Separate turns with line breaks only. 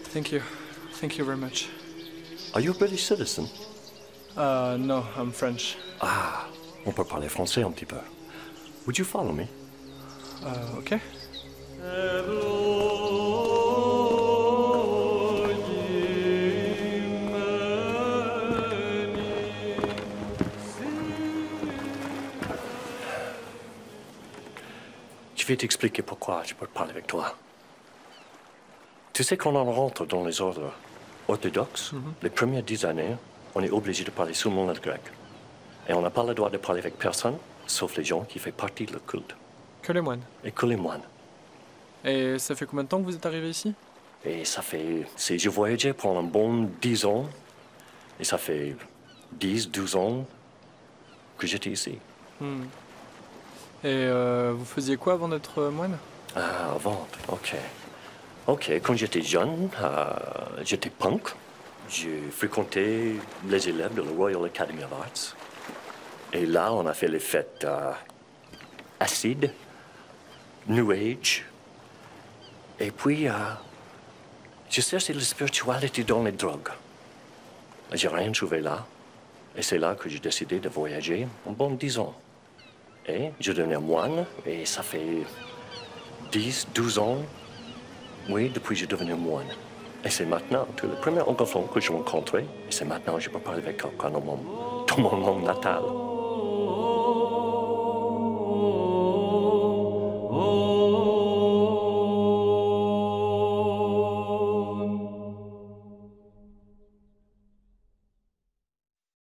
Thank you. Thank you very much.
Are you a British citizen?
No, I'm French.
Ah, on peut parler français un petit peu. Would you follow me?
Okay.
Je vais t'expliquer pourquoi je peux parler avec toi. Tu sais, quand on rentre dans les ordres orthodoxes, les premières 10 années, on est obligé de parler seulement le grec. Et on n'a pas le droit de parler avec personne, sauf les gens qui font partie de le culte.
Que les moines.
Et que les moines.
Et ça fait combien de temps que vous êtes arrivé ici?
Et ça fait... J'ai voyagé pendant un bon 10 ans. Et ça fait 10, 12 ans que j'étais ici.
Et vous faisiez quoi avant d'être moine?
Ah, avant, ok. Ok, quand j'étais jeune, j'étais punk. J'ai fréquenté les élèves de la Royal Academy of Arts. Et là, on a fait les fêtes Acid, New Age. Et puis, je cherchais la spiritualité dans les drogues. J'ai rien trouvé là. Et c'est là que j'ai décidé de voyager en bon 10 ans. Et je devenais moine, et ça fait 10, 12 ans, oui, depuis que je suis devenu moine. Et c'est maintenant, tu es le premier anglophone que j'ai rencontré, et c'est maintenant que je peux parler avec quelqu'un dans mon monde natal.